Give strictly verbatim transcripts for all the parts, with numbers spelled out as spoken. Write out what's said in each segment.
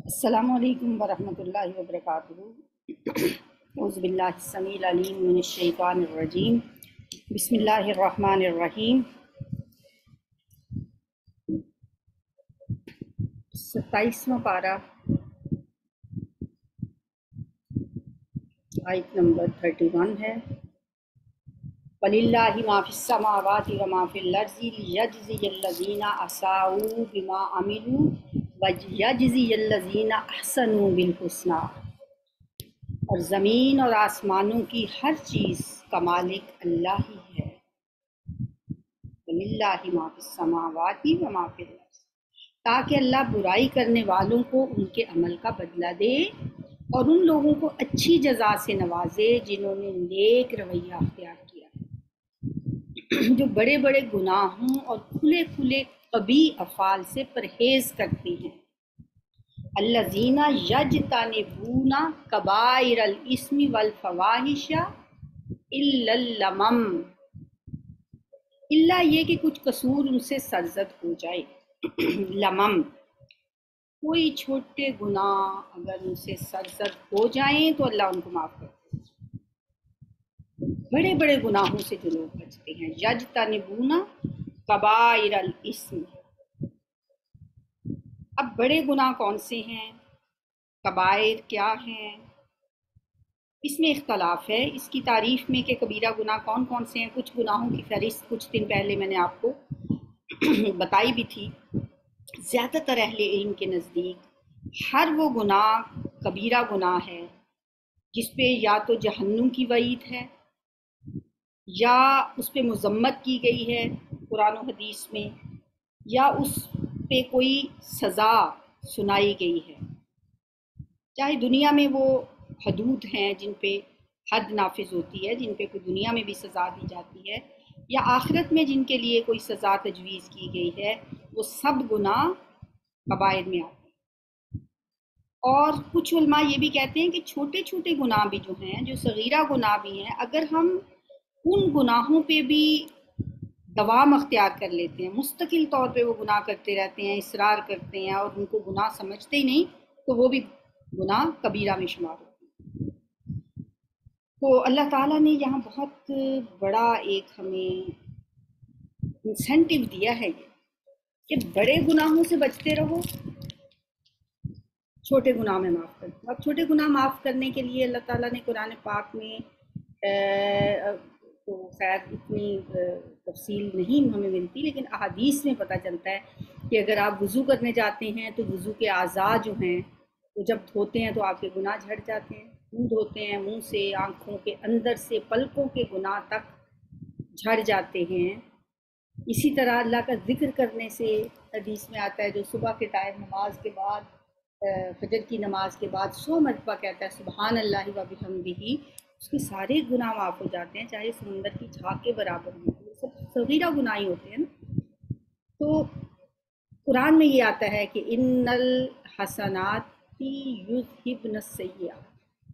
السلام علیکم ورحمۃ اللہ وبرکاتہ۔ اعوذ باللہ السمیع العلیم من الشیطان الرجیم، بسم اللہ الرحمن الرحیم۔ ستائیسواں پارہ، آیت نمبر تھرٹی ون ہے۔ وَلِلَّهِ مَا فِي السَّمَاوَاتِ وَمَا فِي الْأَرْضِ لِيَجْزِيَ الَّذِينَ أَسَاءُوا بِمَا عَمِلُوا وَيَجْزِيَ الَّذِينَ أَحْسَنُوا بِالْحُسْنَى۔ اور زمین اور آسمانوں کی ہر چیز کا مالک اللہ ہی ہے۔ وَلِلَّهِ مَا فِي السَّمَاوَاتِ وَمَا فِي الْأَرْضِ، تاکہ اللہ برائی کرنے والوں کو ان کے عمل کا بدلہ دے اور ان لوگوں کو اچھی جزا سے نوازے جنہوں نے نیک رویہ اختیار کیا، جو بڑے بڑے گناہوں اور کھلے کھلے قبیح افعال سے پرہیز کرتے ہیں۔ الذین یجتنبون کبائر الاسم والفواحش الا اللمم، الا یہ کہ کچھ قصور ان سے سرزد ہو جائے۔ لمم، کوئی چھوٹے گناہ اگر ان سے سرزد ہو جائیں تو اللہ ان کو معاف کرتے ہیں۔ بڑے بڑے گناہوں سے جو لوگ بچتے ہیں، یجتنبون کبائر الاسم۔ اب بڑے گناہ کون سے ہیں، کبائر کیا ہیں، اس میں اختلاف ہے اس کی تعریف میں کہ کبیرہ گناہ کون کون سے ہیں۔ کچھ گناہوں کی فہرست کچھ دن پہلے میں نے آپ کو بتائی بھی تھی۔ زیادہ تر اہل علم کے نزدیک ہر وہ گناہ کبیرہ گناہ ہے جس پہ یا تو جہنم کی وعید ہے یا اس پہ مذمت کی گئی ہے قرآن و حدیث میں، یا اس پہ کوئی سزا سنائی گئی ہے، چاہے دنیا میں وہ حدود ہیں جن پہ حد نافذ ہوتی ہے، جن پہ کوئی دنیا میں بھی سزا دی جاتی ہے، یا آخرت میں جن کے لیے کوئی سزا تجویز کی گئی ہے، وہ سب گناہ کبائر میں آتے ہیں۔ اور کچھ علماء یہ بھی کہتے ہیں کہ چھوٹے چھوٹے گناہ بھی جو ہیں، جو صغیرہ گناہ بھی ہیں، اگر ہم ان گناہوں پہ بھی دوام اختیار کر لیتے ہیں، مستقل طور پہ وہ گناہ کرتے رہتے ہیں، اصرار کرتے ہیں اور ان کو گناہ سمجھتے ہی نہیں، تو وہ بھی گناہ کبیرہ میں شمار ہوتے ہیں۔ تو اللہ تعالیٰ نے یہاں بہت بڑا ایک ہمیں انسینٹیو دیا ہے یہ کہ بڑے گناہوں سے بچتے رہو، چھوٹے گناہ میں معاف کر دو۔ اب چھوٹے گناہ معاف کرنے کے لیے اللہ تعالیٰ نے قرآن پاک میں تو خیر اتنی تفصیل نہیں ہمیں ملتی، لیکن احادیث میں پتہ چلتا ہے کہ اگر آپ وضو کرنے جاتے ہیں تو وضو کے اعضاء جو ہیں وہ جب دھوتے ہیں تو آپ کے گناہ جھڑ جاتے ہیں۔ منہ دھوتے ہیں، منہ سے، آنکھوں کے اندر سے، پلکوں کے گناہ تک جھڑ جاتے ہیں۔ اسی طرح اللہ کا ذکر کرنے سے حدیث میں آتا ہے، جو صبح کے ٹائم نماز کے بعد، فجر کی نماز کے بعد سو مرتبہ کہتا ہے سبحان اللہ و بحمدہ، اس کے سارے گناہ معاف ہو جاتے ہیں، چاہے سمندر کی جھاگ کے برابر ہوں۔ یہ سب صغیرہ گناہ ہی ہوتے ہیں نا۔ تو قرآن میں یہ آتا ہے کہ ان الحسنات یذہبن السیئات،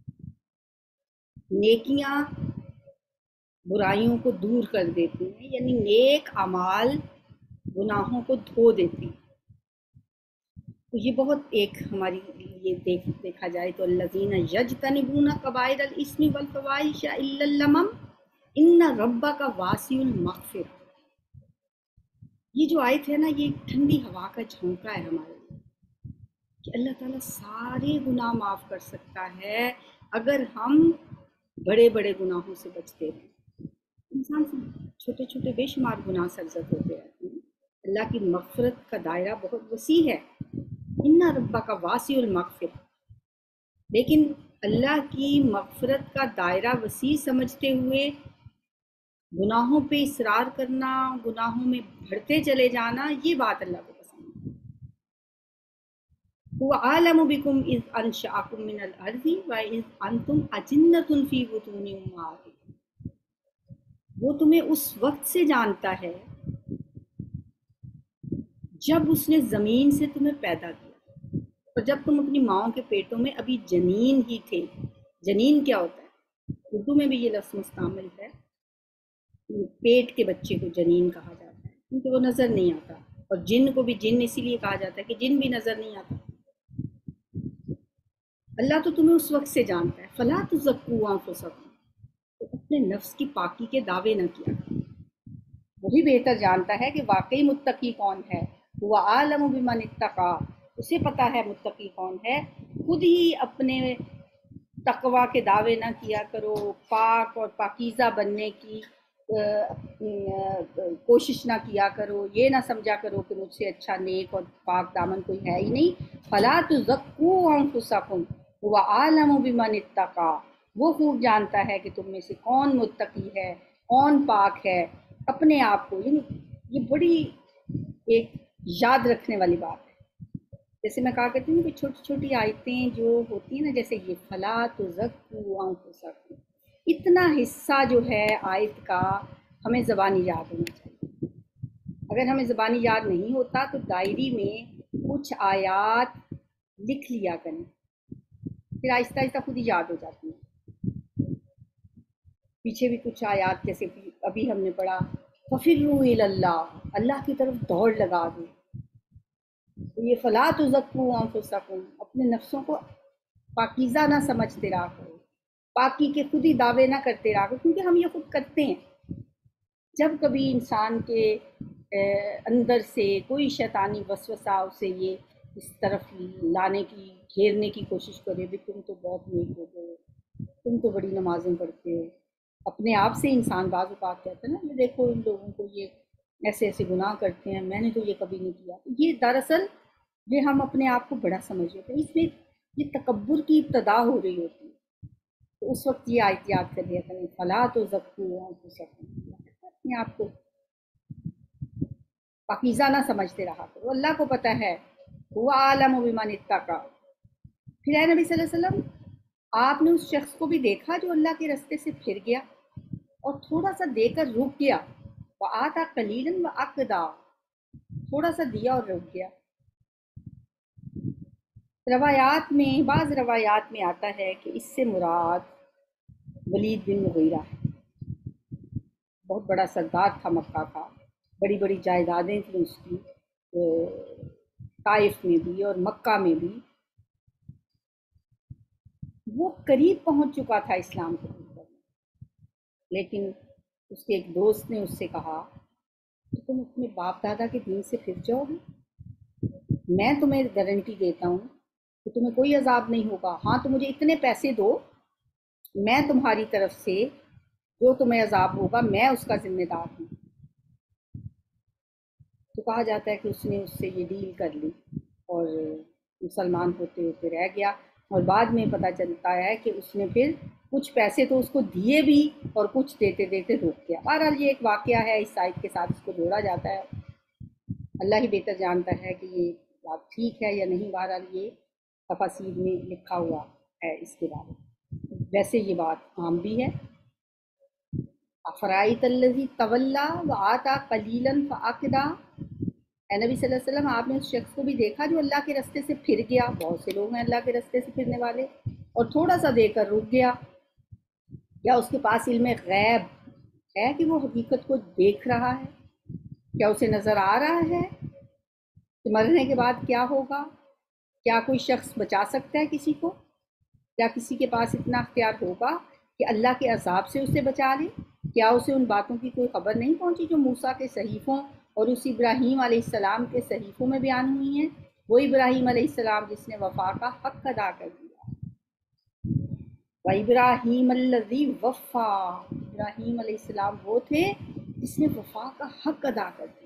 نیکیاں برائیوں کو دور کر دیتی ہیں، یعنی نیک اعمال گناہوں کو دھو دیتی ہیں۔ تو یہ بہت ایک ہماری یہ دیکھ دیکھا جائے تو الذین یجتنبون کبائر الاسم والفواحش الا اللمم ان ربک واسع المغفرہ۔ یہ جو آیت ہے نا، یہ ایک ٹھنڈی ہوا کا جھونکا ہے ہمارے لیے کہ اللہ تعالیٰ سارے گناہ معاف کر سکتا ہے اگر ہم بڑے بڑے گناہوں سے بچتے ہیں۔ انسان سے چھوٹے چھوٹے بے شمار گناہ سرزد ہوتے رہتے ہیں۔ اللہ کی مغفرت کا دائرہ بہت وسیع ہے، ان ربک واسع المغفرہ، لیکن اللہ کی مغفرت کا دائرہ وسیع سمجھتے ہوئے گناہوں پہ اصرار کرنا، گناہوں میں بڑھتے چلے جانا، یہ بات اللہ کو پسند ہے۔ هو عالم بكم اذ انشأکم من الارض واذ انتم اجنة فی بطون امہاتکم، وہ تمہیں اس وقت سے جانتا ہے جب اس نے زمین سے تمہیں پیدا کیا اور جب تم اپنی ماؤں کے پیٹوں میں ابھی جنین ہی تھے۔ جنین کیا ہوتا ہے؟ اردو میں بھی یہ لفظ مستعمل ہے، پیٹ کے بچے کو جنین کہا جاتا ہے کیونکہ وہ نظر نہیں آتا، اور جن کو بھی جن اسی لیے کہا جاتا ہے کہ جن بھی نظر نہیں آتا۔ اللہ تو تمہیں اس وقت سے جانتا ہے، فلا تزکوا انفسکم، تو اپنے نفس کی پاکی کے دعوے نہ کیا کرو، وہی بہتر جانتا ہے کہ واقعی متقی کون ہے، وہ عالم بمن اتقا، اسے پتہ ہے متقی کون ہے۔ خود ہی اپنے تقوی کے دعوے نہ کیا کرو، پاک اور پاکیزہ بننے کی کوشش نہ کیا کرو، یہ نہ سمجھا کرو کہ مجھ سے اچھا نیک اور پاک دامن کوئی ہے ہی نہیں۔ فلا تزکوا انفسکم هو اعلم بمن اتقا، وہ خوب جانتا ہے کہ تم میں سے کون متقی ہے، کون پاک ہے اپنے آپ کو۔ یعنی یہ بڑی ایک یاد رکھنے والی بات ہے۔ جیسے میں کہا کرتی ہوں کہ چھوٹی چھوٹی آیتیں جو ہوتی ہیں نا، جیسے یہ فلا تزکوا انفسکم، اتنا حصہ جو ہے آیت کا ہمیں زبانی یاد ہونا چاہیے۔ اگر ہمیں زبانی یاد نہیں ہوتا تو ڈائری میں کچھ آیات لکھ لیا کریں، پھر آہستہ آہستہ خود ہی یاد ہو جاتی ہیں۔ پیچھے بھی کچھ آیات جیسے ابھی ہم نے پڑھا فَفِرُّوا إِلَى اللَّهِ، اللہ کی طرف دوڑ لگا دو۔ تو یہ فَلَا تُزَكُّوا أَنفُسَكُمْ، اپنے نفسوں کو پاکیزہ نہ سمجھتے رہا کرو، پاکی کے خود ہی دعوے نہ کرتے رہا کرو، کیونکہ ہم یہ خود کرتے ہیں۔ جب کبھی انسان کے اندر سے کوئی شیطانی وسوسہ اسے یہ اس طرف لانے کی، گھیرنے کی کوشش کرے بھی تم تو بہت نیک ہو گئے، تم تو بڑی نمازیں پڑھتے ہو، اپنے آپ سے انسان بعض اوقات کہتا ہے نا یہ دیکھو ان لوگوں کو یہ ایسے ایسے گناہ کرتے ہیں، میں نے تو یہ کبھی نہیں کیا۔ یہ دراصل یہ ہم اپنے آپ کو بڑا سمجھ لیتے ہیں، اس میں یہ تکبر کی ابتدا ہو رہی ہوتی ہے۔ تو اس وقت یہ آیت یاد کر لیا کریں، فلا تزکوا انفسکم، اپنے آپ کو پاکیزہ نہ سمجھتے رہا کرو، اللہ کو پتہ ہے، هو اعلم بمن اتقى۔ پھر اے نبی صلی اللہ علیہ وسلم، آپ نے اس شخص کو بھی دیکھا جو اللہ کے رستے سے پھر گیا اور تھوڑا سا دے کر رک گیا، وآتا قلیلا واقدا، تھوڑا سا دیا اور رک گیا۔ روایات میں، بعض روایات میں آتا ہے کہ اس سے مراد ولید بن مغیرہ ہے، بہت بڑا سردار تھا مکہ کا، بڑی بڑی جائیدادیں تھیں اس کی طائف میں بھی اور مکہ میں بھی۔ وہ قریب پہنچ چکا تھا اسلام کو قبول کرنے، لیکن اس کے ایک دوست نے اس سے کہا کہ تم اپنے باپ دادا کے دین سے پھر جاؤ گے، میں تمہیں گارنٹی دیتا ہوں کہ تمہیں کوئی عذاب نہیں ہوگا، ہاں تو مجھے اتنے پیسے دو، میں تمہاری طرف سے جو تمہیں عذاب ہوگا میں اس کا ذمہ دار ہوں۔ تو کہا جاتا ہے کہ اس نے اس سے یہ ڈیل کر لی اور مسلمان ہوتے ہوتے رہ گیا، اور بعد میں پتہ چلتا ہے کہ اس نے پھر کچھ پیسے تو اس کو دیے بھی اور کچھ دیتے دیتے رک گیا۔ بہرحال یہ ایک واقعہ ہے، اس آیت کے ساتھ اس کو جوڑا جاتا ہے، اللہ ہی بہتر جانتا ہے کہ یہ بات ٹھیک ہے یا نہیں، بہرحال یہ تفاسیر میں لکھا ہوا ہے اس کے بارے میں۔ ویسے یہ بات عام بھی ہے، افرائیت الذی تولی وآتی قلیلا فاکدا، اے نبی صلی اللہ علیہ وسلم آپ نے اس شخص کو بھی دیکھا جو اللہ کے رستے سے پھر گیا، بہت سے لوگ ہیں اللہ کے رستے سے پھرنے والے، اور تھوڑا سا دے کر رک گیا۔ کیا اس کے پاس علم غیب ہے کہ وہ حقیقت کو دیکھ رہا ہے؟ کیا اسے نظر آ رہا ہے کہ مرنے کے بعد کیا ہوگا؟ کیا کوئی شخص بچا سکتا ہے کسی کو؟ کیا کسی کے پاس اتنا اختیار ہوگا کہ اللہ کے عذاب سے اسے بچا لے؟ کیا اسے ان باتوں کی کوئی خبر نہیں پہنچی جو موسیٰ کے صحیفوں اور اس ابراہیم علیہ السلام کے صحیفوں میں بیان ہوئی ہیں؟ وہ ابراہیم علیہ السلام جس نے وفا کا حق ادا کر دیا، وَإِبْرَاهِيمَ الَّذِي وَفَّى، ابراہیم علیہ السلام وہ تھے جس نے وفا کا حق ادا کر دیا۔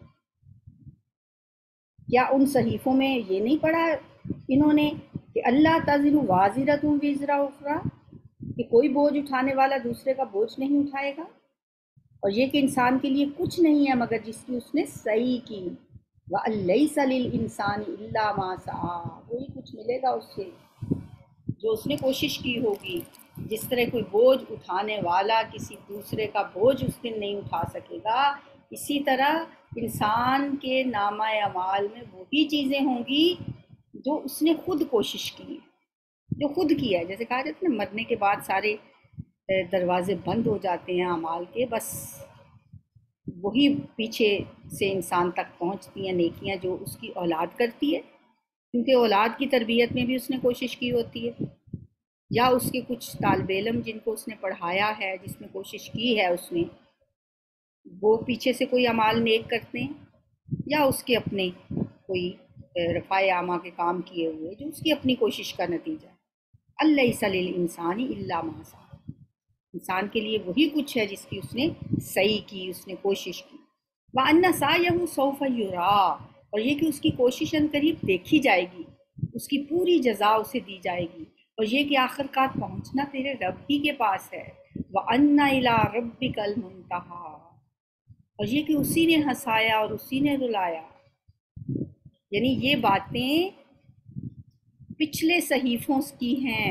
کیا ان صحیفوں میں یہ نہیں پڑھا انہوں نے کہ اللہ تزر وازرۃ وزر اخری، کہ کوئی بوجھ اٹھانے والا دوسرے کا بوجھ نہیں اٹھائے گا، اور یہ کہ انسان کے لیے کچھ نہیں ہے مگر جس کی اس نے سعی کی، وَأَن لَيْسَ لِلْإِنسَانِ إِلَّا مَا سَعَىٰ، وہی کچھ ملے گا اس سے جو اس نے کوشش کی ہوگی۔ جس طرح کوئی بوجھ اٹھانے والا کسی دوسرے کا بوجھ اس دن نہیں اٹھا سکے گا، اسی طرح انسان کے نامہ اعمال میں وہی چیزیں ہوں گی جو اس نے خود کوشش کی، جو خود کیا ہے۔ جیسے کہا جاتا ہے نا مرنے کے بعد سارے دروازے بند ہو جاتے ہیں اعمال کے، بس وہی پیچھے سے انسان تک پہنچتی ہیں نیکیاں جو اس کی اولاد کرتی ہے، کیونکہ اولاد کی تربیت میں بھی اس نے کوشش کی ہوتی ہے۔ یا اس کے کچھ طالب علم جن کو اس نے پڑھایا ہے، جس میں کوشش کی ہے اس نے، وہ پیچھے سے کوئی اعمال نیک کرتے ہیں، یا اس کے اپنے کوئی رفع عامہ کے کام کیے ہوئے جو اس کی اپنی کوشش کا نتیجہ ہے۔ الیس للانسان الا ما سعی، انسان کے لیے وہی کچھ ہے جس کی اس نے صحیح کی، اس نے کوشش کی۔ وَأَنَّ سَعْيَهُ سَوْفَ يُرَىٰ، اور یہ کہ اس کی کوشش ان قریب دیکھی جائے گی، اس کی پوری جزا اسے دی جائے گی، اور یہ کہ آخر کار پہنچنا تیرے رب ہی کے پاس ہے۔ وَأَنَّ إِلَىٰ رَبِّكَ الْمُنتَهَىٰ، اور یہ کہ اسی نے ہنسایا اور اسی نے رلایا۔ یعنی یہ باتیں پچھلے صحیفوں کی ہیں۔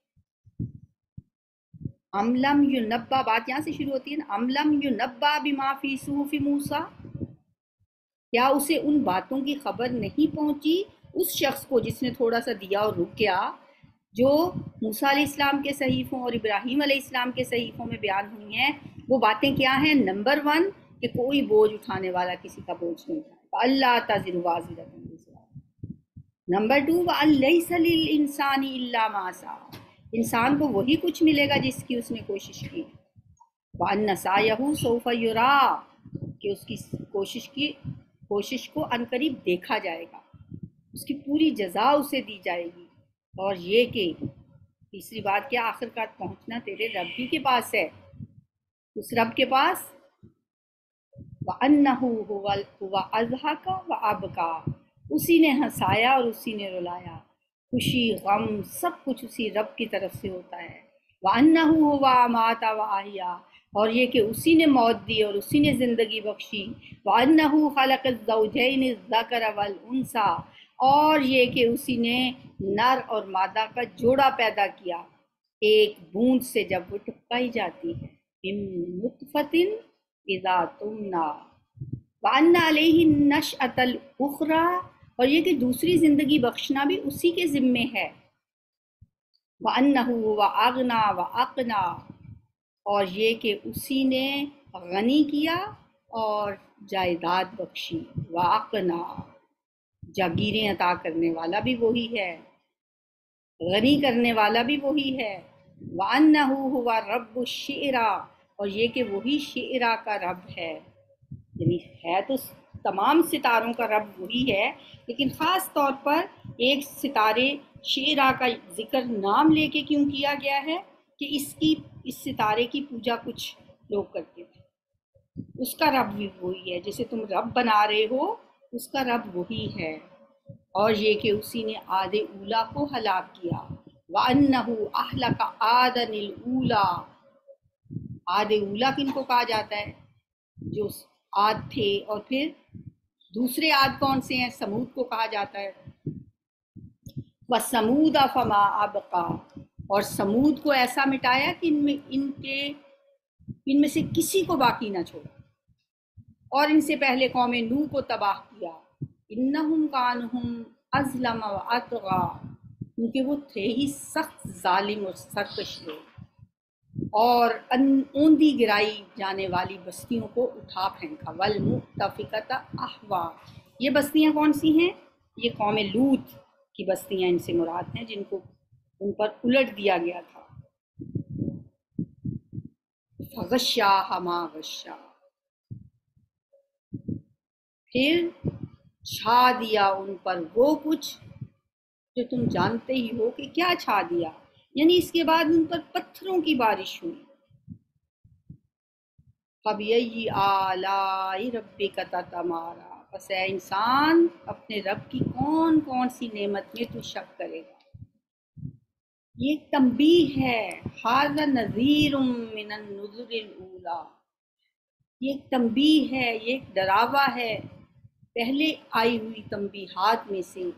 ام لم ینبا، بات یہاں سے شروع ہوتی ہے نا، ام لم ینبا بما فی صحف موسیٰ، کیا اسے ان باتوں کی خبر نہیں پہنچی اس شخص کو جس نے تھوڑا سا دیا اور رک گیا، جو موسیٰ علیہ السلام کے صحیفوں اور ابراہیم علیہ السلام کے صحیفوں میں بیان ہوئی ہیں۔ وہ باتیں کیا ہیں؟ نمبر ون، کہ کوئی بوجھ اٹھانے والا کسی کا بوجھ نہیں اٹھائے، اللہ تزر وازرۃ وزر اخرى۔ نمبر ٹو، وَأَن لَيْسَ لِلْإِنسَانِ إِلَّا مَا سَعَىٰ، انسان کو وہی کچھ ملے گا جس کی اس نے کوشش کی۔ وَأَنَّ سَعْيَهُ سَوْفَ يُرَىٰ، کہ اس کی کوشش کی کوشش کو عنقریب دیکھا جائے گا، اس کی پوری جزا اسے دی جائے گی۔ اور یہ کہ تیسری بات کیا؟ آخر کار پہنچنا تیرے رب ہی کے پاس ہے، اس رب کے پاس۔ وَأَنَّهُ هُوَ أَضْحَكَ وَأَبْكَىٰ، اسی نے ہنسایا اور اسی نے رلایا، خوشی غم سب کچھ اسی رب کی طرف سے ہوتا ہے۔ وَأَنَّهُ هُوَ أَمَاتَ وَأَحْيَا، اور یہ کہ اسی نے موت دی اور اسی نے زندگی بخشی۔ وَأَنَّهُ خَلَقَ الزَّوْجَيْنِ الذَّكَرَ وَالْأُنثَىٰ، اور یہ کہ اسی نے نر اور مادہ کا جوڑا پیدا کیا، ایک بوند سے جب وہ ٹپکائی جاتی ہے، مِن نُطْفَةٍ اِذَا تُمْنَىٰ، وَأَنَّ عَلَيْهِ النَّشْأَةَ الْأُخْرَىٰ، اور یہ کہ دوسری زندگی بخشنا بھی اسی کے ذمے ہے۔ وَأَنَّهُ هُوَ أَغْنَىٰ وَأَقْنَىٰ، اور یہ کہ اسی نے غنی کیا اور جائیداد بخشی۔ وَأَقْنَىٰ، جاگیریں عطا کرنے والا بھی وہی ہے، غنی کرنے والا بھی وہی ہے۔ وَأَنَّهُ هُوَ رَبُّ الشِّعْرَىٰ، اور یہ کہ وہی شعرا کا رب ہے، یعنی ہے تو تمام ستاروں کا رب وہی ہے، لیکن خاص طور پر ایک ستارے شعرا کا ذکر نام لے کے کیوں کیا گیا ہے کہ اس کی اس ستارے کی پوجا کچھ لوگ کرتے تھے۔ اس کا رب بھی وہی ہے، جسے تم رب بنا رہے ہو اس کا رب وہی ہے۔ اور یہ کہ اسی نے عاد اولا کو ہلاک کیا۔ وَأَنَّهُ أَهْلَكَ عَادًا الْأُولَىٰ، عاد اولا کن کو کہا جاتا ہے؟ جو عاد تھے، اور پھر دوسرے عاد کون سے ہیں؟ سمود کو کہا جاتا ہے۔ وَثَمُودَ فَمَا أَبْقَىٰ، اور سمود کو ایسا مٹایا کہ ان میں ان کے ان میں سے کسی کو باقی نہ چھوڑا، اور ان سے پہلے قوم نوح کو تباہ کیا۔ انہم کانہم ازلم و اطغیٰ، کیونکہ وہ تھے ہی سخت ظالم اور سرکش لوگ، اور اوندی گرائی جانے والی بستیوں کو اٹھا پھینکا۔ والمؤتفکۃ اہوا، یہ بستیاں کون سی ہیں؟ یہ قوم لوط کی بستیاں ان سے مراد ہیں، جن کو ان پر الٹ دیا گیا تھا۔ فغشاها ما غشا، پھر چھا دیا ان پر وہ کچھ جو تم جانتے ہی ہو کہ کیا چھا دیا، یعنی اس کے بعد ان پر پتھروں کی بارش ہوئی۔ فَبِأَيِّ آلَاءِ رَبِّكَ تَتَمَارَىٰ، پس اے انسان اپنے رب کی کون کون سی نعمت میں تو شک کرے گا۔ یہ ایک تنبیہ ہے، ھذا نذیر من النذر الاولیٰ، یہ ایک تنبیہ ہے، یہ ایک ڈراوا ہے پہلے آئی ہوئی تنبیہات میں سے۔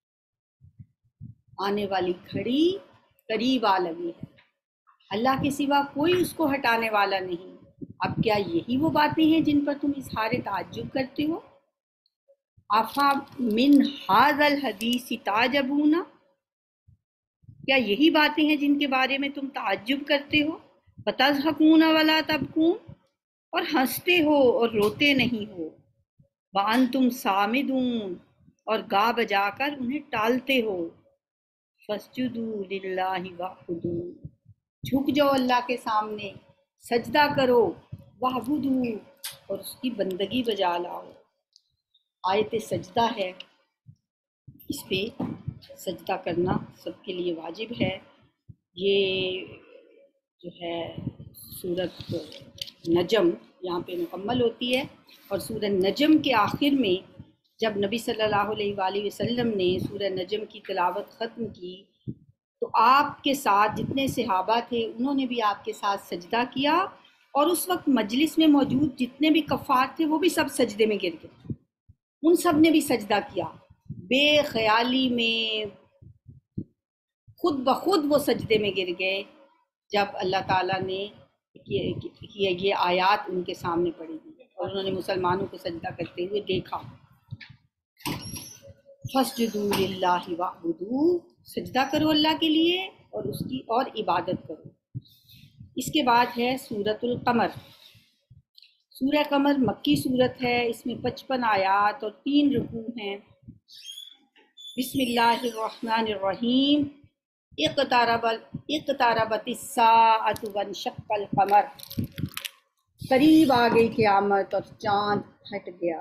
آنے والی گھڑی قریب آ لگی ہے، اللہ کے سوا کوئی اس کو ہٹانے والا نہیں۔ اب کیا یہی وہ باتیں ہیں جن پر تم اظہار تعجب کرتے ہو؟ افا من ھذا الحدیث تعجبون، کیا یہی باتیں ہیں جن کے بارے میں تم تعجب کرتے ہو؟ وَتَضْحَكُونَ وَلَا تَبْكُونَ، اور ہنستے ہو اور روتے نہیں ہو۔ وَأَنْتُمْ صَامِدُونَ، اور گا بجا کر انہیں ٹالتے ہو۔ فَاسْجُدُوا لِلَّهِ وَاعْبُدُوا، جھک جاؤ اللہ کے سامنے، سجدہ کرو، وَاعْبُدُوا، اور اس کی بندگی بجا لاؤ۔ آیت سجدہ ہے، اس پہ سجدہ کرنا سب کے لیے واجب ہے۔ یہ جو ہے سورت نجم یہاں پہ مکمل ہوتی ہے، اور سورہ نجم کے آخر میں جب نبی صلی اللہ علیہ وآلہ وسلم نے سورہ نجم کی تلاوت ختم کی تو آپ کے ساتھ جتنے صحابہ تھے انہوں نے بھی آپ کے ساتھ سجدہ کیا، اور اس وقت مجلس میں موجود جتنے بھی کفار تھے وہ بھی سب سجدے میں گر گئے، ان سب نے بھی سجدہ کیا، بے خیالی میں خود بخود وہ سجدے میں گر گئے جب اللہ تعالیٰ نے یہ آیات ان کے سامنے پڑھی اور انہوں نے مسلمانوں کو سجدہ کرتے ہوئے دیکھا۔ فَاسْجُدُوا لِلَّهِ وَاعْبُدُوا، سجدہ کرو اللہ کے لیے اور اس کی اور عبادت کرو۔ اس کے بعد ہے سورۃ القمر۔ سورہ قمر مکی صورت ہے، اس میں پچپن آیات اور تین رکوع ہیں۔ بسم اللہ الرحمن الرحیم، اقتربت الساعۃ وانشق القمر، قریب آ گئی قیامت اور چاند پھٹ گیا،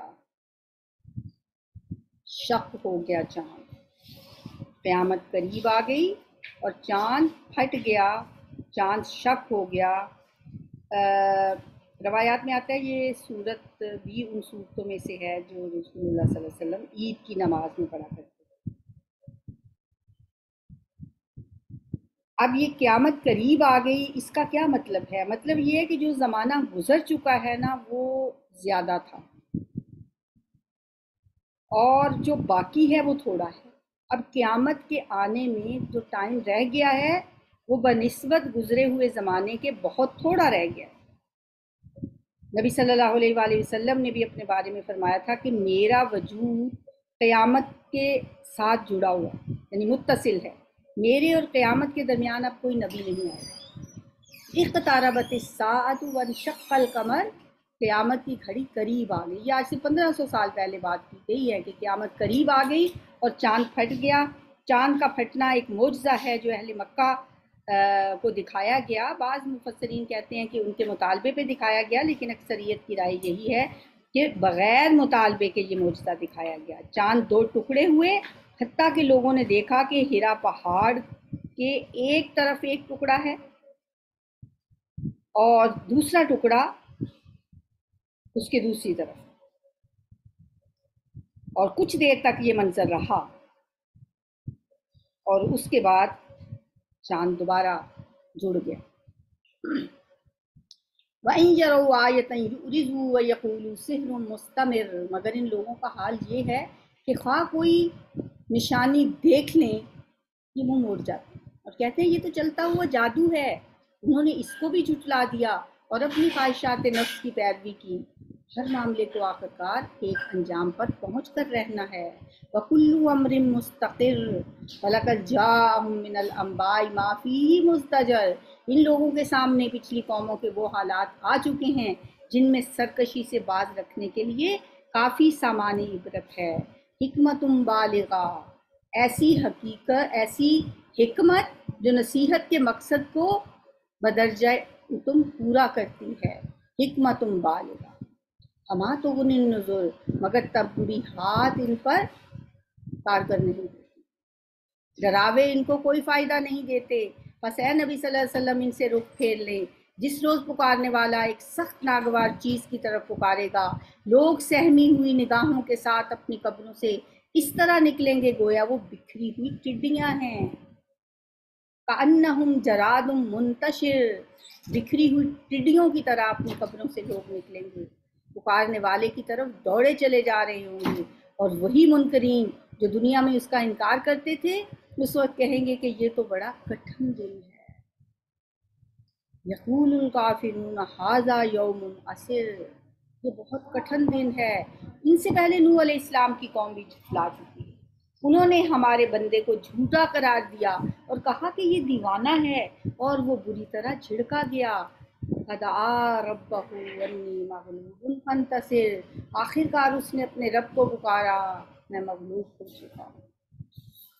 شق ہو گیا چاند، قیامت قریب آ گئی اور چاند پھٹ گیا، چاند شق ہو گیا۔ روایات میں آتا ہے یہ صورت بھی ان صورتوں میں سے ہے جو رسول اللہ صلی اللہ علیہ وسلم عید کی نماز میں پڑھا کرتے تھے۔ اب یہ قیامت قریب آ گئی، اس کا کیا مطلب ہے؟ مطلب یہ ہے کہ جو زمانہ گزر چکا ہے نا وہ زیادہ تھا، اور جو باقی ہے وہ تھوڑا ہے۔ اب قیامت کے آنے میں جو ٹائم رہ گیا ہے وہ بنسبت گزرے ہوئے زمانے کے بہت تھوڑا رہ گیا۔ نبی صلی اللہ علیہ وآلہ وسلم نے بھی اپنے بارے میں فرمایا تھا کہ میرا وجود قیامت کے ساتھ جڑا ہوا یعنی متصل ہے، میرے اور قیامت کے درمیان اب کوئی نبی نہیں آئے۔ اقتربت الساعۃ وانشق القمر، قیامت کی گھڑی قریب آ گئی۔ یہ آج سے پندرہ سو سال پہلے بات کی گئی ہے کہ قیامت قریب آ گئی اور چاند پھٹ گیا۔ چاند کا پھٹنا ایک معجزہ ہے جو اہل مکہ کو دکھایا گیا۔ بعض مفسرین کہتے ہیں کہ ان کے مطالبے پہ دکھایا گیا، لیکن اکثریت کی رائے یہی ہے کہ بغیر مطالبے کے یہ معجزہ دکھایا گیا۔ چاند دو ٹکڑے ہوئے، حتیٰ کہ لوگوں نے دیکھا کہ ہیرا پہاڑ کے ایک طرف ایک ٹکڑا ہے اور دوسرا ٹکڑا اس کے دوسری طرف، اور کچھ دیر تک یہ منظر رہا اور اس کے بعد چاند دوبارہ جڑ گیا۔ وَإِن يَرَوْا آیَةً يُعْرِضُوا وَيَقُولُوا سِحْرٌ مُسْتَمِرٌ، مگر ان لوگوں کا حال یہ ہے کہ خواہ کوئی نشانی دیکھ لیں یہ منہ موڑ جاتے ہیں اور کہتے ہیں یہ تو چلتا ہوا جادو ہے۔ انہوں نے اس کو بھی جھٹلا دیا اور اپنی خواہشات نفس کی پیروی کی۔ ہر معاملے کو آخرکار ایک انجام پر پہنچ کر رہنا ہے۔ وَكُلُّ أَمْرٍ مُسْتَقِرٌ وَلَقَدْ جَاءَهُم مِّنَ الْأَنبَاءِ مَا فِيهِ مُزْدَجَرٌ، ان لوگوں کے سامنے پچھلی قوموں کے وہ حالات آ چکے ہیں جن میں سرکشی سے باز رکھنے کے لیے کافی سامان عبرت ہے۔ حکمت بالغہ، ایسی حقیقت، ایسی حکمت جو نصیحت کے مقصد کو بدرجہ تم پورا کرتی ہے۔ حکمت بالغہ اما تغنی النذر، مگر تنبیہات ان پر کارگر نہیں ہوتی، ڈراوے ان کو کوئی فائدہ نہیں دیتے۔ پس اے نبی صلی اللہ علیہ وسلم ان سے رخ پھیر لیں۔ جس روز پکارنے والا ایک سخت ناگوار چیز کی طرف پکارے گا، لوگ سہمی ہوئی نگاہوں کے ساتھ اپنی قبروں سے اس طرح نکلیں گے گویا وہ بکھری ہوئی ٹڈیاں ہیں۔ کأنہم جراد منتشر، بکھری ہوئی ٹڈیوں کی طرح اپنی قبروں سے لوگ نکلیں گے، پکارنے والے کی طرف دوڑے چلے جا رہے ہوں گے، اور وہی منکرین جو دنیا میں اس کا انکار کرتے تھے اس وقت کہیں گے کہ یہ تو بڑا کٹھن دن ہے۔ یقول الکافرون ھذا یوم عسر، یہ بہت کٹھن دن ہے۔ ان سے پہلے نوح علیہ السلام کی قوم بھی جھٹلا چکی ہے، انہوں نے ہمارے بندے کو جھوٹا قرار دیا اور کہا کہ یہ دیوانہ ہے، اور وہ بری طرح جھڑکا گیا۔ فدعا ربہ انی مغلوب فانتصر، آخر کار اس نے اپنے رب کو پکارا میں مغلوب ہو چکا ہوں۔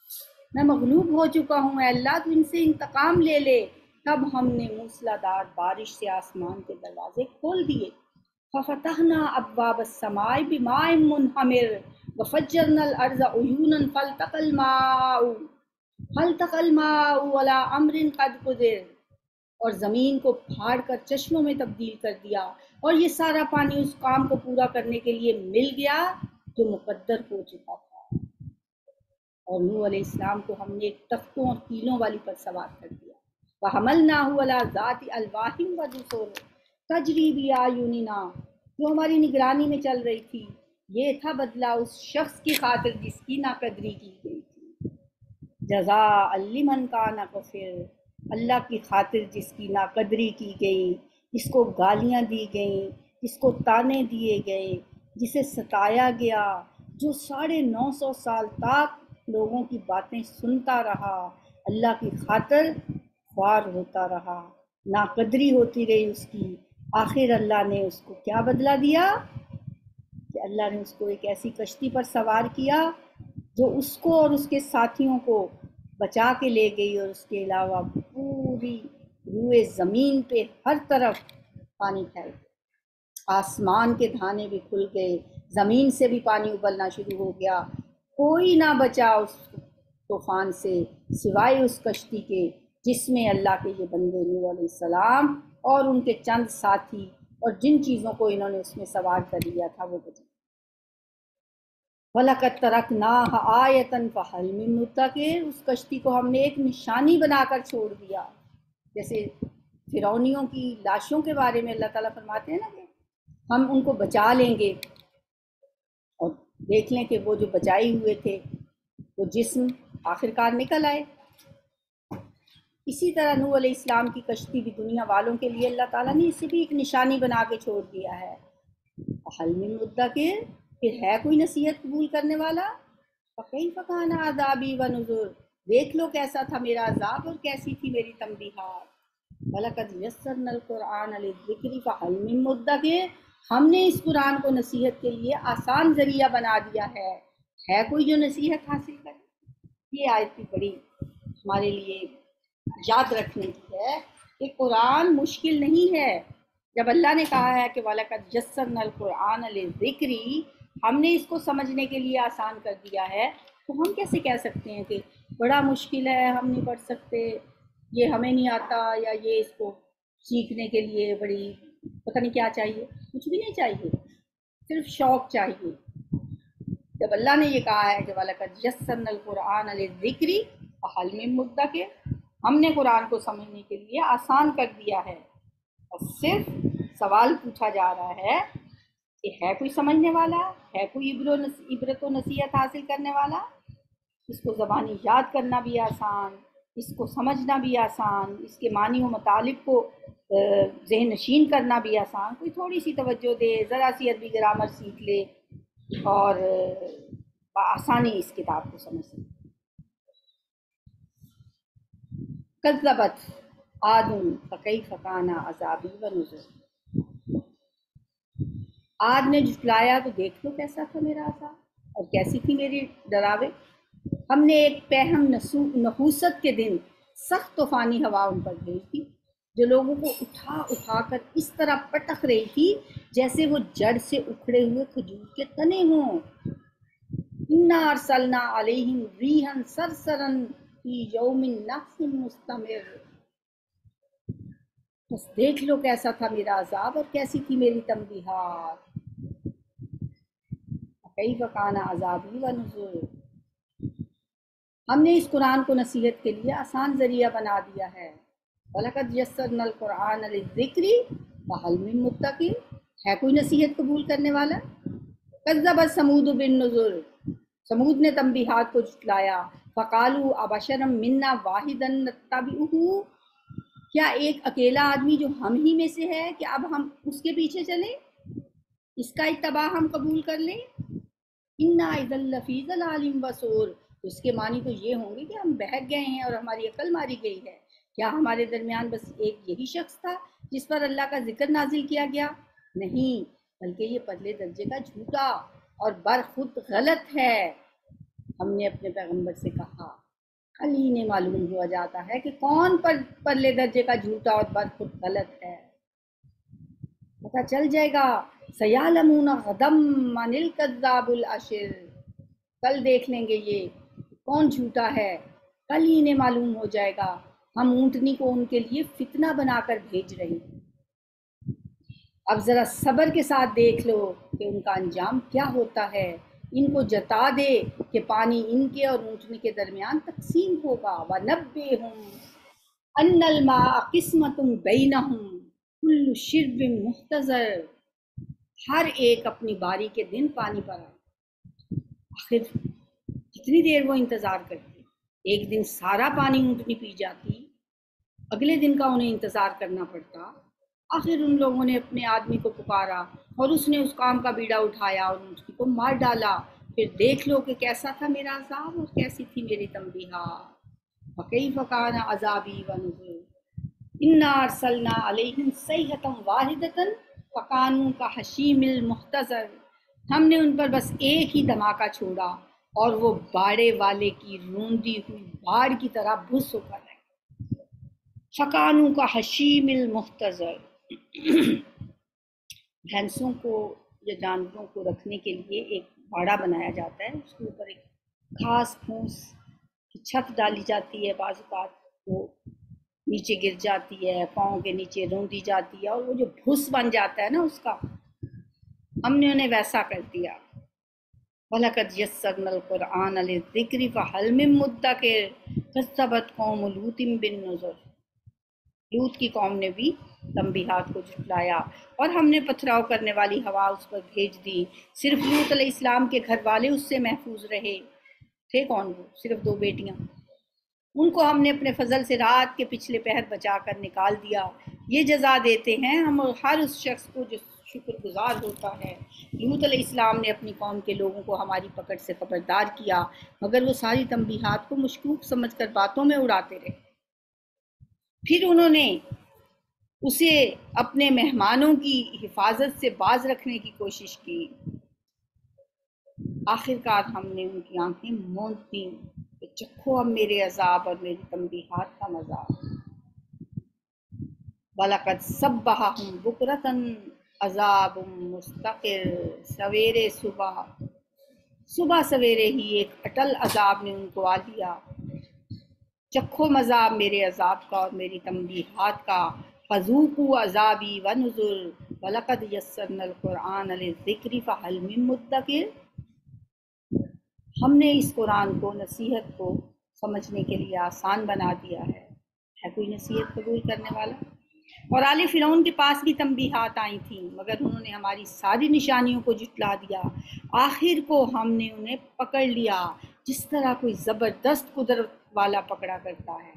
میں مغلوب ہو چکا ہوں، اے اللہ تو ان سے انتقام لے لے۔ تب ہم نے موسلادھار بارش سے آسمان کے دروازے کھول دیے۔ ففتحنا ابواب السماء بماء منہمر وفجرنا الارض عیونا فالتقى الماء فالتقى الماء على امر قد قدر، اور زمین کو پھاڑ کر چشموں میں تبدیل کر دیا، اور یہ سارا پانی اس کام کو پورا کرنے کے لیے مل گیا جو مقدر ہو چکا تھا۔ اور نوح علیہ السلام کو ہم نے ایک تختوں اور کیلوں والی پر سوار کر دیا۔ وَحَمَلْنَاهُ عَلَى ذَاتِ أَلْوَاحٍ وَدُسُرٍ تَجْرِي بِأَعْيُنِنَا، جو ہماری نگرانی میں چل رہی تھی۔ یہ تھا بدلہ اس شخص کی خاطر جس کی ناقدری کی گئی تھی۔ جزاء لمن کان کفر، اللہ کی خاطر جس کی ناقدری کی گئی، جس کو گالیاں دی گئیں، جس کو تانے دیے گئے، جسے ستایا گیا، جو ساڑھے نو سو سال تک لوگوں کی باتیں سنتا رہا، اللہ کی خاطر خوار ہوتا رہا، ناقدری ہوتی رہی اس کی۔ آخر اللہ نے اس کو کیا بدلہ دیا کہ اللہ نے اس کو ایک ایسی کشتی پر سوار کیا جو اس کو اور اس کے ساتھیوں کو بچا کے لے گئی، اور اس کے علاوہ پوری روئے زمین پہ ہر طرف پانی پھیل گیا، آسمان کے دھانے بھی کھل گئے، زمین سے بھی پانی ابلنا شروع ہو گیا، کوئی نہ بچا اس طوفان سے سوائے اس کشتی کے جس میں اللہ کے یہ بندے نوح علیہ السلام اور ان کے چند ساتھی اور جن چیزوں کو انہوں نے اس میں سوار کر لیا تھا وہ بچے۔ وَلَقَدْ تَرَكْنَاهَا آیَةً فَهَلْ مِن مُدَّکِرٍ، اس کشتی کو ہم نے ایک نشانی بنا کر چھوڑ دیا۔ جیسے فرعونیوں کی لاشوں کے بارے میں اللہ تعالیٰ فرماتے ہیں نا کہ ہم ان کو بچا لیں گے، اور دیکھ لیں کہ وہ جو بچائے ہوئے تھے وہ جسم آخرکار نکل آئے۔ اسی طرح نوح علیہ السلام کی کشتی بھی دنیا والوں کے لیے اللہ تعالیٰ نے اسے بھی ایک نشانی بنا کے چھوڑ دیا ہے۔ حل من مدکر، پھر ہے کوئی نصیحت قبول کرنے والا؟ فکیف کان عذابی و نذر، دیکھ لو کیسا تھا میرا عذاب اور کیسی تھی میری تنبیہات۔ وَلَقَدْ يَسَّرْنَا الْقُرْآنَ لِلذِّكْرِ فَهَلْ مِن مُدَّکر، ہم نے اس قرآن کو نصیحت کے لیے آسان ذریعہ بنا دیا ہے، ہے کوئی جو نصیحت حاصل کرے؟ یہ آیت بھی بڑی ہمارے لیے یاد رکھنے کی ہے کہ قرآن مشکل نہیں ہے۔ جب اللہ نے کہا ہے کہ وَلَقَدْ يَسَّرْنَا الْقُرْآنَ لِلذِّكْرِ، ہم نے اس کو سمجھنے کے لیے آسان کر دیا ہے، تو ہم کیسے کہہ سکتے ہیں کہ بڑا مشکل ہے، ہم نہیں پڑھ سکتے، یہ ہمیں نہیں آتا، یا یہ اس کو سیکھنے کے لیے بڑی پتہ نہیں کیا چاہیے؟ کچھ بھی نہیں چاہیے، صرف شوق چاہیے۔ جب اللہ نے یہ کہا ہے کہ وَلَقَدْ يَسَّرْنَا الْقُرْآنَ لِلذِّكْرِ فَهَلْ مِن مُدَّکر، ہم نے قرآن کو سمجھنے کے لیے آسان کر دیا ہے، اور صرف سوال پوچھا جا رہا ہے کہ ہے کوئی سمجھنے والا، ہے کوئی عبرت و نصیحت حاصل کرنے والا؟ اس کو زبانی یاد کرنا بھی آسان، اس کو سمجھنا بھی آسان، اس کے معنی و مطالب کو ذہن نشین کرنا بھی آسان۔ کوئی تھوڑی سی توجہ دے، ذرا سی عربی گرامر سیکھ لے اور بآسانی اس کتاب کو سمجھ سکے۔ کذبت عاد فکیف کان عذابی و نذر، عاد نے جھٹلایا تو دیکھ لو کیسا تھا میرا عذاب اور کیسی تھی میری ڈراوے۔ ہم نے ایک پہم نحوست کے دن سخت طوفانی ہوا ان پر بھیج دی جو لوگوں کو اٹھا اٹھا کر اس طرح پٹک رہی تھی جیسے وہ جڑ سے اکھڑے ہوئے کھجور کے تنے ہوں۔ انا ارسلنا علیہم ریحا صرصرا فی یوم نحس مستمر، بس دیکھ لو کیسا تھا میرا عذاب اور کیسی تھی میری تنبیہات۔ کیف کان عذابی و نذر، ہم نے اس قرآن کو نصیحت کے لیے آسان ذریعہ بنا دیا ہے۔ وَلَقَدْ يَسَّرْنَا الْقُرْآنَ لِلذِّكْرِ فَهَلْ مِن مُدَّکر، ہے کوئی نصیحت قبول کرنے والا؟ کذبت ثمود بالنذر، ثمود نے تنبیہات کو جھٹلایا۔ فَقَالُوا أَبَشَرًا مِنَّا وَاحِدًا نَتَّبِعُهُ، کیا ایک اکیلا آدمی جو ہم ہی میں سے ہے کہ اب ہم اس کے پیچھے چلیں، اس کا اتباع ہم قبول کر لیں؟ اِنَّا إِذًا لَفِي ضَلَالٍ وَسُعُرٍ، اس کے معنی تو یہ ہوں گے کہ ہم بہک گئے ہیں اور ہماری عقل ماری گئی ہے۔ کیا ہمارے درمیان بس ایک یہی شخص تھا جس پر اللہ کا ذکر نازل کیا گیا؟ نہیں، بلکہ یہ پہلے درجے کا جھوٹا اور برخود غلط ہے۔ ہم نے اپنے پیغمبر سے کہا کل ہی انہیں معلوم ہو جاتا ہے کہ کون پر پرلے درجے کا جھوٹا اور بد خود غلط ہے، پتہ چل جائے گا۔ سیعلمون غدم من الکذاب الاشر، کل دیکھ لیں گے یہ کون جھوٹا ہے، کل ہی انہیں معلوم ہو جائے گا۔ ہم اونٹنی کو ان کے لیے فتنہ بنا کر بھیج رہے ہیں، اب ذرا صبر کے ساتھ دیکھ لو کہ ان کا انجام کیا ہوتا ہے۔ ان کو جتا دے کہ پانی ان کے اور اونٹنی کے درمیان تقسیم ہوگا۔ وَنَبِّئْهُمْ أَنَّ الْمَاءَ قِسْمَةٌ بَيْنَهُمْ كُلُّ شِرْبٍ مُحْتَضَرٍ، ہر ایک اپنی باری کے دن پانی پر آئے۔ آخر کتنی دیر وہ انتظار کرتی، ایک دن سارا پانی اونٹنی پی جاتی، اگلے دن کا انہیں انتظار کرنا پڑتا۔ آخر ان لوگوں نے اپنے آدمی کو پکارا اور اس نے اس کام کا بیڑا اٹھایا اور اونٹنی کو مار ڈالا۔ پھر دیکھ لو کہ کیسا تھا میرا عذاب اور کیسی تھی میری تنبیہات۔ فَكَيْفَ كَانَ عَذَابِي وَنُذُرِ إِنَّا أَرْسَلْنَا عَلَيْهِمْ صَيْحَةً وَاحِدَةً فَكَانُوا كَحَشِيمِ الْمُحْتَظِرِ، ہم نے ان پر بس ایک ہی دھماکہ چھوڑا اور وہ باڑے والے کی روندی ہوئی باڑ کی طرح بھس ہو کر رہے۔ فَكَانُوا كَحَشِيمِ الْمُحْتَظِرِ، بھینسوں کو یا جانوروں کو رکھنے کے لیے ایک باڑا بنایا جاتا ہے، اس کے اوپر ایک گھاس پھوس کی چھت ڈالی جاتی ہے، بعض اوقات وہ نیچے گر جاتی ہے، پاؤں کے نیچے روندی جاتی ہے، اور وہ جو بھس بن جاتا ہے نا اس کا، ہم نے انہیں ویسا کر دیا۔ وَلَقَدْ يَسَّرْنَا الْقُرْآنَ لِلذِّكْرِ فَهَلْ مِن مُدَّكِرٍ كَذَّبَتْ قَوْمُ لُوطٍ بِالنُّذُرِ، لوط کی قوم نے بھی تنبیہات کو جھٹلایا اور ہم نے پتھراؤ کرنے والی ہوا اس پر بھیج دی۔ صرف لوط علیہ السلام کے گھر والے اس سے محفوظ رہے تھے، کون وہ؟ صرف دو بیٹیاں، ان کو ہم نے اپنے فضل سے رات کے پچھلے پہر بچا کر نکال دیا۔ یہ جزا دیتے ہیں ہم ہر اس شخص کو جو شکر گزار ہوتا ہے۔ لوط علیہ السلام نے اپنی قوم کے لوگوں کو ہماری پکڑ سے خبردار کیا، مگر وہ ساری تنبیہات کو مشکوک سمجھ کر باتوں میں اڑاتے رہے۔ پھر انہوں نے اسے اپنے مہمانوں کی حفاظت سے باز رکھنے کی کوشش کی، آخر کار ہم نے ان کی آنکھیں موند دیں کہ چکھو اب میرے عذاب اور میری تنبیہات کا مزہ۔ وَلَقَدْ صَبَّحَهُم بُكْرَةً عَذَابٌ مُسْتَقِرٌ، سویرے صبح صبح سویرے ہی ایک اٹل عذاب نے ان کو آ لیا۔ چکھو مزہ میرے عذاب کا اور میری تنبیہات کا۔ فَذُوقُوا عَذَابِي وَنُذُرِ وَلَقَدْ يَسَّرْنَا الْقُرْآنَ لِلذِّكْرِ فَهَلْ مِن مُدَّكِرٍ، ہم نے اس قرآن کو، نصیحت کو سمجھنے کے لیے آسان بنا دیا ہے، ہے کوئی نصیحت قبول کرنے والا؟ اور آل فرعون کے پاس بھی تنبیہات آئی تھیں، مگر انہوں نے ہماری ساری نشانیوں کو جھٹلا دیا۔ آخر کو ہم نے انہیں پکڑ لیا جس طرح کوئی زبردست قدرت والا پکڑا کرتا ہے۔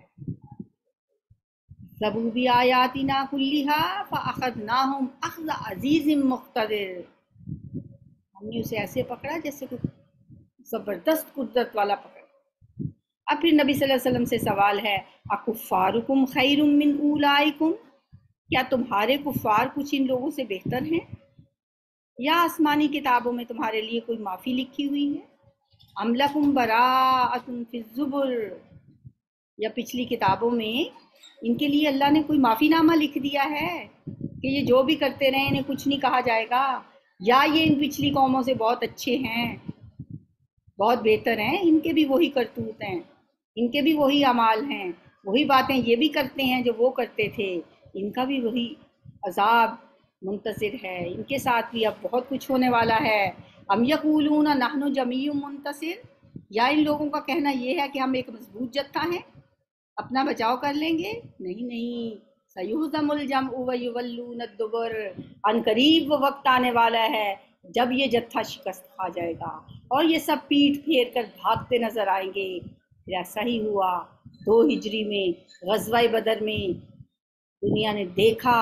ذَبُوا بِآیَاتِنَا كُلِّهَا فَأَخَذْنَاهُمْ أَخْذَ عَزِیزٍ مُقْتَدِرٍ، ہم نے اسے ایسے پکڑا جیسے کوئی زبردست قدرت والا پکڑا۔ اب پھر نبی صلی اللہ علیہ وسلم سے سوال ہے، اَکُفَّارُکُمْ خَیْرٌ مِّنْ أُولَٰئِکُمْ، کیا تمہارے کفار کچھ ان لوگوں سے بہتر ہیں؟ یا آسمانی کتابوں میں تمہارے لیے کوئی معافی لکھی ہوئی ہے؟ أَمْ لَكُمْ بَرَاءَةٌ فِي الزُّبُرِ، یا پچھلی کتابوں میں ان کے لیے اللہ نے کوئی معافی نامہ لکھ دیا ہے کہ یہ جو بھی کرتے رہیں انہیں کچھ نہیں کہا جائے گا، یا یہ ان پچھلی قوموں سے بہت اچھے ہیں، بہت بہتر ہیں، ان کے بھی وہی کرتوت ہیں، ان کے بھی وہی اعمال ہیں، وہی باتیں یہ بھی کرتے ہیں جو وہ کرتے تھے، ان کا بھی وہی عذاب منتظر ہے، ان کے ساتھ بھی اب بہت کچھ ہونے والا ہے۔ ام یقولون نحن جمیع منتصر، یا ان لوگوں کا کہنا یہ ہے کہ ہم ایک مضبوط جتھا ہیں، اپنا بچاؤ کر لیں گے؟ نہیں نہیں، سیہزم الجمع ویولون الدبر، ان قریب وہ وقت آنے والا ہے جب یہ جتھا شکست کھا جائے گا اور یہ سب پیٹ پھیر کر بھاگتے نظر آئیں گے۔ پھر ایسا ہی ہوا دو ہجری میں غزوہ بدر میں، دنیا نے دیکھا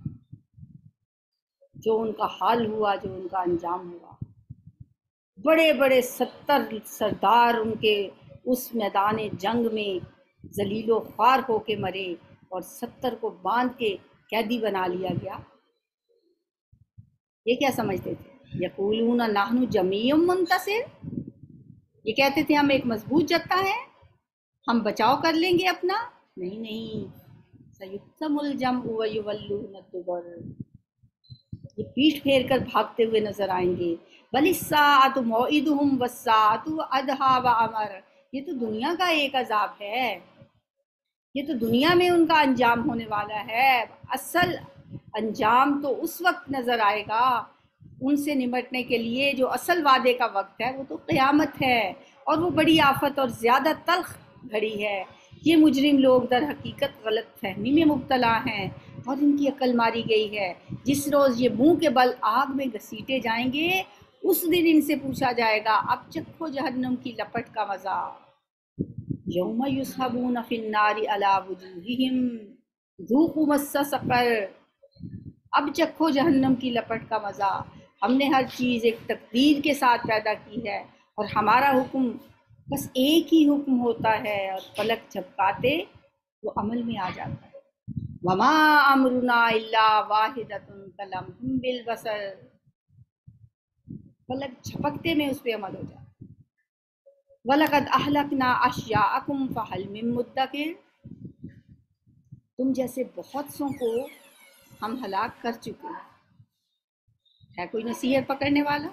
جو ان کا حال ہوا، جو ان کا انجام ہوا۔ بڑے بڑے ستر سردار ان کے اس میدان جنگ میں ذلیل و خوار ہو کے مرے اور ستر کو باندھ کے قیدی بنا لیا گیا۔ یہ کیا سمجھتے تھے؟ یقولون نحن جمیع منتصر، یہ کہتے تھے ہم ایک مضبوط جتھا ہیں، ہم بچاؤ کر لیں گے اپنا؟ نہیں نہیں، سیہزم الجمع ویولون الدبر، یہ پیٹھ پھیر کر بھاگتے ہوئے نظر آئیں گے۔ بل الساعۃ موعدہم والساعۃ ادھیٰ وامر، یہ تو دنیا کا ایک عذاب ہے، یہ تو دنیا میں ان کا انجام ہونے والا ہے، اصل انجام تو اس وقت نظر آئے گا ان سے نمٹنے کے لیے جو اصل وعدے کا وقت ہے، وہ تو قیامت ہے، اور وہ بڑی آفت اور زیادہ تلخ گھڑی ہے۔ یہ مجرم لوگ در حقیقت غلط فہمی میں مبتلا ہیں اور ان کی عقل ماری گئی ہے۔ جس روز یہ منہ کے بل آگ میں گھسیٹے جائیں گے، اس دن ان سے پوچھا جائے گا اب چکھو جہنم کی لپٹ کا مزہ۔ یوم یسحبون فی النار علی وجوہہم ذوقوا مس سقر، اب چکھو جہنم کی لپٹ کا مزہ۔ ہم نے ہر چیز ایک تقدیر کے ساتھ پیدا کی ہے اور ہمارا حکم بس ایک ہی حکم ہوتا ہے، اور پلک جھپکاتے وہ عمل میں آ جاتا ہے۔ وما امرنا الا واحدۃ کلمح بالبصر، پلک جھپکتے میں اس پہ عمل ہو جاتا ہے۔ وَلَقَدْ أَهْلَكْنَا أَشْيَاءَكُمْ فَهَلْ مِن مُدَّكِرٍ، تم جیسے بہت سوں کو ہم ہلاک کر چکے ہیں، ہے کوئی نصیحت پکڑنے والا؟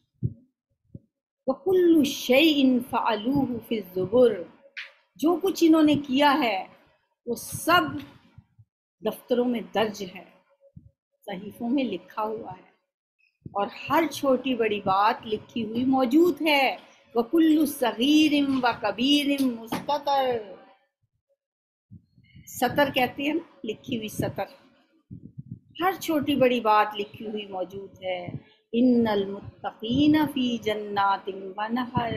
وَكُلُّ شَيْءٍ فَعَلُوهُ فِي الزُّبُرِ، جو کچھ انہوں نے کیا ہے وہ سب دفتروں میں درج ہے، صحیفوں میں لکھا ہوا ہے، اور ہر چھوٹی بڑی بات لکھی ہوئی موجود ہے۔ وَكُلُّ صَغِيرٍ وَكَبِيرٍ مُسْتَطَرٍ، سطر کہتے ہیں نا، لکھی ہوئی سطر، ہر چھوٹی بڑی بات لکھی ہوئی موجود ہے۔ ان المتقین فی جنات ونہر،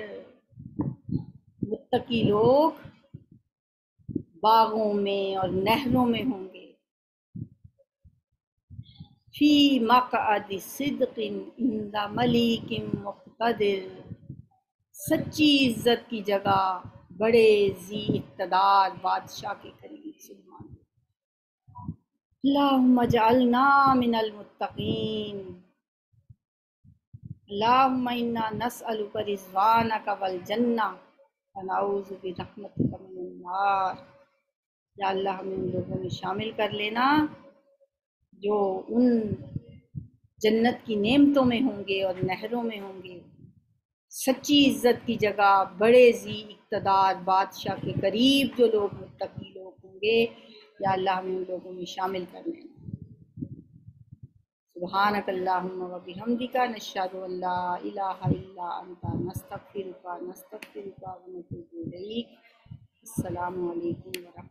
متقی لوگ باغوں میں اور نہروں میں ہوں گے۔ فی مقعد صدق عند ملیک مقتدر، سچی عزت کی جگہ بڑے ذی اقتدار بادشاہ کے قریب۔ سبحان اللہ۔ اللہم اجعلنا من المتقین، اللہم انا نسألک رضوانک والجنہ ونعوذ برحمتک من النار۔ یا اللہ ہمیں ان لوگوں میں شامل کر لینا جو ان جنت کی نعمتوں میں ہوں گے اور نہروں میں ہوں گے، سچی عزت کی جگہ بڑے ذی اقتدار بادشاہ کے قریب جو لوگ متقی لوگ ہوں گے، یا اللہ ہمیں ان لوگوں میں شامل کر لینا۔ سبحانک اللہم و بحمدک، نشہد ان لا الہ الا انت، نستغفرک نستغفرک و نتوب الیک۔ السلام علیکم ورحمۃ اللہ۔